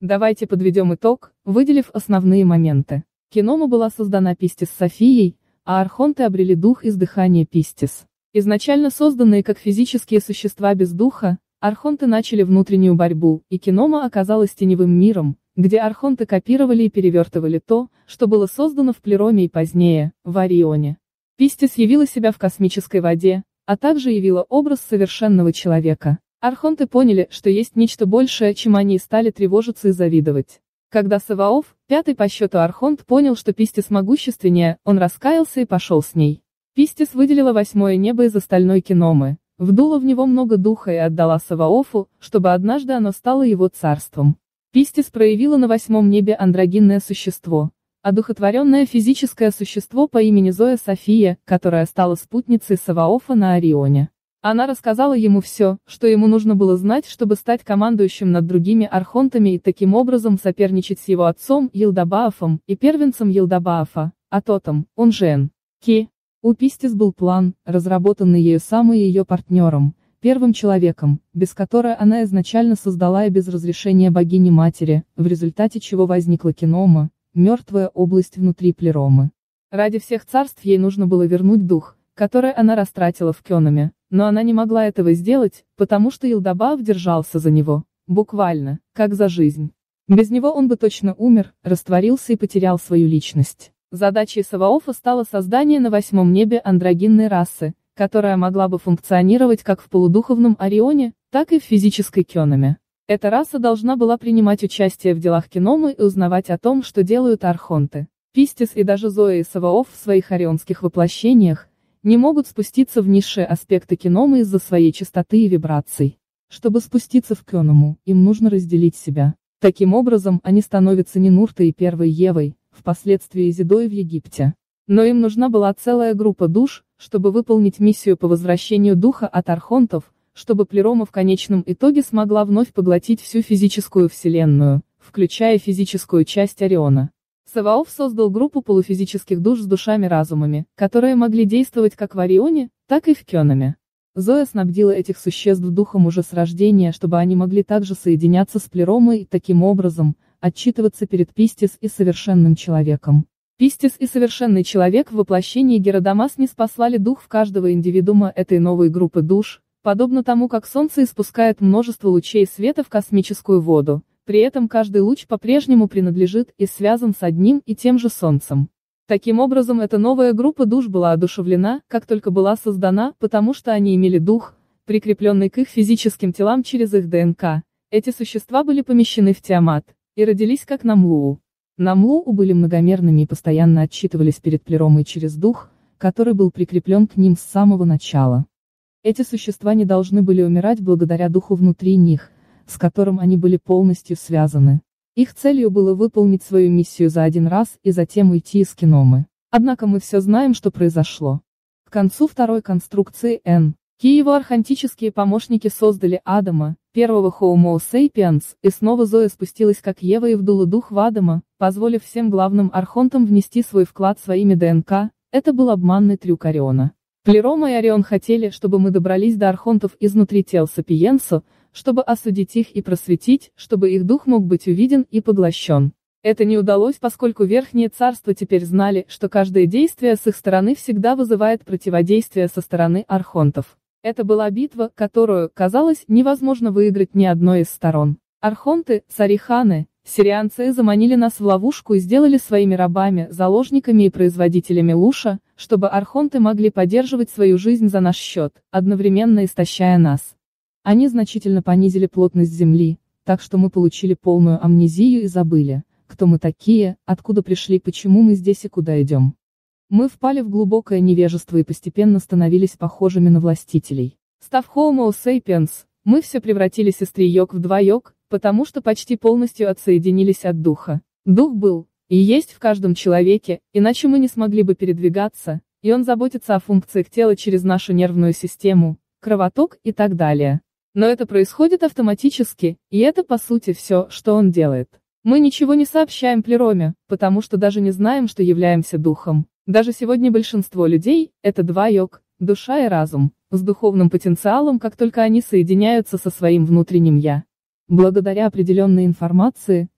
Давайте подведем итог, выделив основные моменты. Кинома была создана Пистис Софией, а архонты обрели дух из дыхания Пистис. Изначально созданные как физические существа без духа, архонты начали внутреннюю борьбу, и Кинома оказалась теневым миром, где архонты копировали и перевертывали то, что было создано в Плероме и позднее, в Орионе. Пистис явила себя в космической воде, а также явила образ совершенного человека. Архонты поняли, что есть нечто большее, чем они, и стали тревожиться и завидовать. Когда Саваоф, пятый по счету архонт, понял, что Пистис могущественнее, он раскаялся и пошел с ней. Пистис выделила восьмое небо из остальной Киномы, вдула в него много духа и отдала Саваофу, чтобы однажды оно стало его царством. Пистис проявила на восьмом небе андрогинное существо, одухотворенное физическое существо по имени Зоя София, которая стала спутницей Саваофа на Орионе. Она рассказала ему все, что ему нужно было знать, чтобы стать командующим над другими архонтами и таким образом соперничать с его отцом Йилдабаафом и первенцем Йилдабаафа, Атотом, он же Энки. У Пистис был план, разработанный ею самой и ее партнером, первым человеком, без которой она изначально создала и без разрешения богини-матери, в результате чего возникла Кинома, мертвая область внутри Плеромы. Ради всех царств ей нужно было вернуть дух, который она растратила в Кёноме, но она не могла этого сделать, потому что Йилдабааф держался за него, буквально, как за жизнь. Без него он бы точно умер, растворился и потерял свою личность. Задачей Саваофа стало создание на восьмом небе андрогинной расы, которая могла бы функционировать как в полудуховном Орионе, так и в физической Кёноме. Эта раса должна была принимать участие в делах Киномы и узнавать о том, что делают архонты. Пистис и даже Зоя и Саваоф в своих орионских воплощениях не могут спуститься в низшие аспекты Киномы из-за своей частоты и вибраций. Чтобы спуститься в Кёному, им нужно разделить себя. Таким образом, они становятся Нинуртой и первой Евой, впоследствии Изидой в Египте. Но им нужна была целая группа душ, чтобы выполнить миссию по возвращению духа от архонтов, чтобы Плерома в конечном итоге смогла вновь поглотить всю физическую вселенную, включая физическую часть Ориона. Саваоф создал группу полуфизических душ с душами-разумами, которые могли действовать как в Орионе, так и в Кёноме. Зоя снабдила этих существ духом уже с рождения, чтобы они могли также соединяться с Плеромой и таким образом отчитываться перед Пистис и совершенным человеком. Пистис и совершенный человек в воплощении Геродамас не спаслали дух в каждого индивидуума этой новой группы душ, подобно тому, как Солнце испускает множество лучей света в космическую воду. При этом каждый луч по-прежнему принадлежит и связан с одним и тем же Солнцем. Таким образом, эта новая группа душ была одушевлена, как только была создана, потому что они имели дух, прикрепленный к их физическим телам через их ДНК. Эти существа были помещены в Тиамат и родились как Намлуу. Намлуу были многомерными и постоянно отчитывались перед Плеромой через дух, который был прикреплен к ним с самого начала. Эти существа не должны были умирать благодаря духу внутри них, с которым они были полностью связаны. Их целью было выполнить свою миссию за один раз и затем уйти из Киномы. Однако мы все знаем, что произошло. К концу второй конструкции Энки и его архонтические помощники создали Адама, первого Homo sapiens, и снова Зоя спустилась как Ева и вдула дух в Адама, позволив всем главным архонтам внести свой вклад своими ДНК. Это был обманный трюк Ориона. Плерома и Орион хотели, чтобы мы добрались до архонтов изнутри тел Сапиенсо, чтобы осудить их и просветить, чтобы их дух мог быть увиден и поглощен. Это не удалось, поскольку верхние царства теперь знали, что каждое действие с их стороны всегда вызывает противодействие со стороны архонтов. Это была битва, которую, казалось, невозможно выиграть ни одной из сторон. Архонты, цари-ханы, сирианцы заманили нас в ловушку и сделали своими рабами, заложниками и производителями луша, чтобы архонты могли поддерживать свою жизнь за наш счет, одновременно истощая нас. Они значительно понизили плотность Земли, так что мы получили полную амнезию и забыли, кто мы такие, откуда пришли, почему мы здесь и куда идем. Мы впали в глубокое невежество и постепенно становились похожими на властителей. Став Homo sapiens, мы все превратились из 3 йог в 2 йог, потому что почти полностью отсоединились от духа. Дух был и есть в каждом человеке, иначе мы не смогли бы передвигаться, и он заботится о функциях тела через нашу нервную систему, кровоток и так далее. Но это происходит автоматически, и это по сути все, что он делает. Мы ничего не сообщаем Плероме, потому что даже не знаем, что являемся духом. Даже сегодня большинство людей – это 2 йог, душа и разум, с духовным потенциалом, как только они соединяются со своим внутренним «я». Благодаря определенной информации,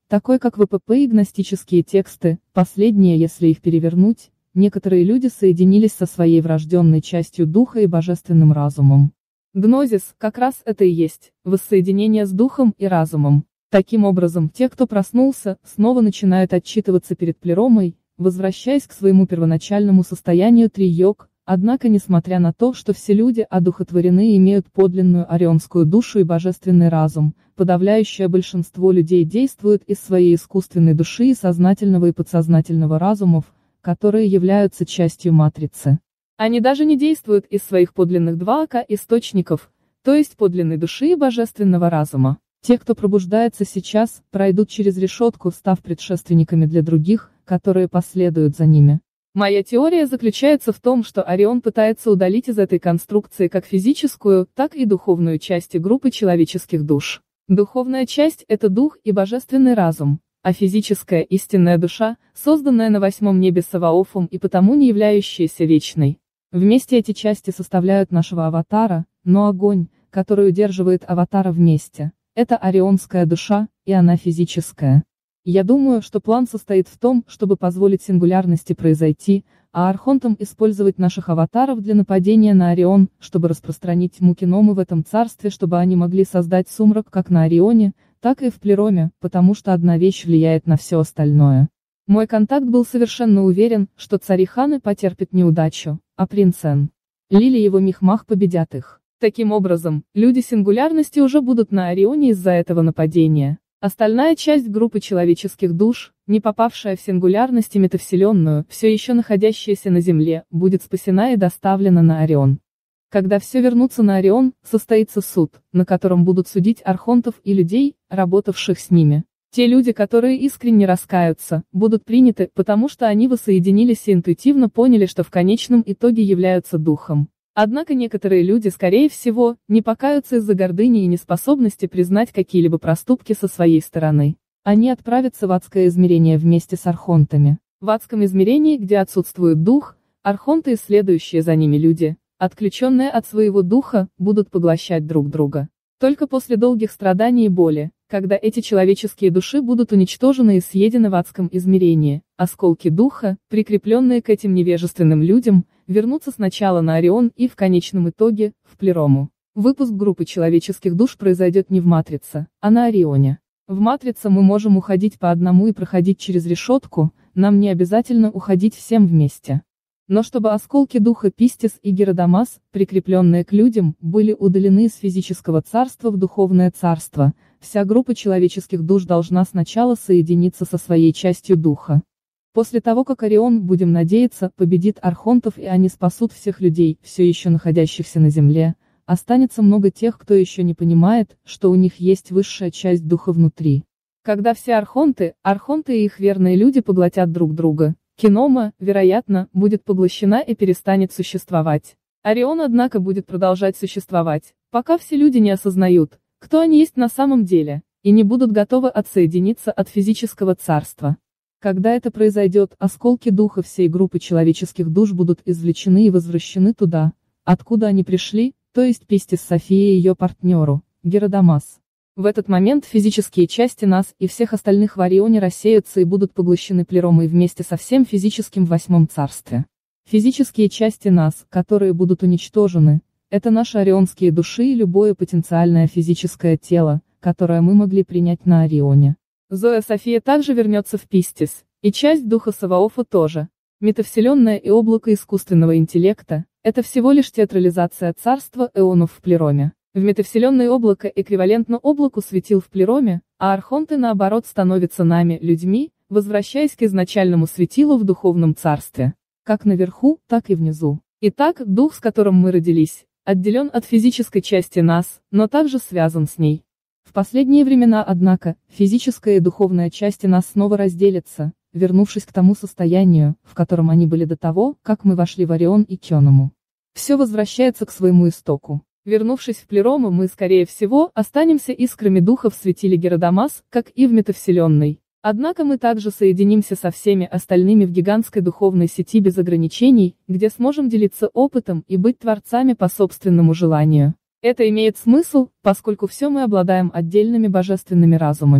такой как ВПП и гностические тексты, последние, если их перевернуть, некоторые люди соединились со своей врожденной частью духа и божественным разумом. Гнозис, как раз это и есть, воссоединение с духом и разумом. Таким образом, те, кто проснулся, снова начинают отчитываться перед плеромой, возвращаясь к своему первоначальному состоянию три-йог, однако несмотря на то, что все люди одухотворены и имеют подлинную орионскую душу и божественный разум, подавляющее большинство людей действует из своей искусственной души и сознательного и подсознательного разумов, которые являются частью матрицы. Они даже не действуют из своих подлинных источников, то есть подлинной души и божественного разума. Те, кто пробуждается сейчас, пройдут через решетку, став предшественниками для других, которые последуют за ними. Моя теория заключается в том, что Орион пытается удалить из этой конструкции как физическую, так и духовную части группы человеческих душ. Духовная часть – это дух и божественный разум, а физическая истинная душа, созданная на восьмом небе Саваофом и потому не являющаяся вечной. Вместе эти части составляют нашего аватара, но огонь, который удерживает аватара вместе, это орионская душа, и она физическая. Я думаю, что план состоит в том, чтобы позволить сингулярности произойти, а архонтам использовать наших аватаров для нападения на Орион, чтобы распространить тьму Киномы в этом царстве, чтобы они могли создать сумрак как на Орионе, так и в Плероме, потому что одна вещь влияет на все остальное. Мой контакт был совершенно уверен, что цари Ханы потерпят неудачу, а принц Эн, Лили и его Михмах победят их. Таким образом, люди сингулярности уже будут на Орионе из-за этого нападения. Остальная часть группы человеческих душ, не попавшая в сингулярность и метавселенную, все еще находящаяся на Земле, будет спасена и доставлена на Орион. Когда все вернутся на Орион, состоится суд, на котором будут судить архонтов и людей, работавших с ними. Те люди, которые искренне раскаются, будут приняты, потому что они воссоединились и интуитивно поняли, что в конечном итоге являются духом. Однако некоторые люди, скорее всего, не покаются из-за гордыни и неспособности признать какие-либо проступки со своей стороны. Они отправятся в адское измерение вместе с архонтами. В адском измерении, где отсутствует дух, архонты и следующие за ними люди, отключенные от своего духа, будут поглощать друг друга. Только после долгих страданий и боли, когда эти человеческие души будут уничтожены и съедены в адском измерении, осколки духа, прикрепленные к этим невежественным людям, вернутся сначала на Орион и, в конечном итоге, в Плерому. Выпуск группы человеческих душ произойдет не в Матрице, а на Орионе. В Матрице мы можем уходить по одному и проходить через решетку, нам не обязательно уходить всем вместе. Но чтобы осколки духа Пистис и Геродамас, прикрепленные к людям, были удалены из физического царства в духовное царство, вся группа человеческих душ должна сначала соединиться со своей частью духа. После того, как Орион, будем надеяться, победит архонтов и они спасут всех людей, все еще находящихся на земле, останется много тех, кто еще не понимает, что у них есть высшая часть духа внутри. Когда все архонты и их верные люди поглотят друг друга, Кинома, вероятно, будет поглощена и перестанет существовать. Орион, однако, будет продолжать существовать, пока все люди не осознают, кто они есть на самом деле, и не будут готовы отсоединиться от физического царства. Когда это произойдет, осколки духа всей группы человеческих душ будут извлечены и возвращены туда, откуда они пришли, то есть Пистис Софии и ее партнеру, Геродамас. В этот момент физические части нас и всех остальных в Орионе рассеются и будут поглощены Плеромой вместе со всем физическим в восьмом царстве. Физические части нас, которые будут уничтожены, это наши орионские души и любое потенциальное физическое тело, которое мы могли принять на Орионе. Зоя София также вернется в Пистис, и часть духа Саваофа тоже. Метавселенная и облако искусственного интеллекта – это всего лишь театрализация царства эонов в Плероме. В метавселенной облако эквивалентно облаку светил в Плероме, а архонты наоборот становятся нами, людьми, возвращаясь к изначальному светилу в духовном царстве. Как наверху, так и внизу. Итак, дух, с которым мы родились, отделен от физической части нас, но также связан с ней. В последние времена, однако, физическая и духовная части нас снова разделятся, вернувшись к тому состоянию, в котором они были до того, как мы вошли в Орион и Кёному. Все возвращается к своему истоку. Вернувшись в Плерому, мы, скорее всего, останемся искрами духа в светиле Геродамас, как и в метавселенной. Однако мы также соединимся со всеми остальными в гигантской духовной сети без ограничений, где сможем делиться опытом и быть творцами по собственному желанию. Это имеет смысл, поскольку все мы обладаем отдельными божественными разумами.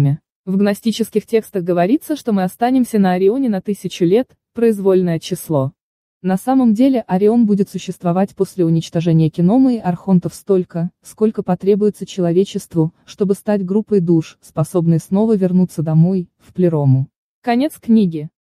В гностических текстах говорится, что мы останемся на Орионе на 1000 лет, произвольное число. На самом деле Орион будет существовать после уничтожения Киномы и архонтов столько, сколько потребуется человечеству, чтобы стать группой душ, способной снова вернуться домой, в Плерому. Конец книги.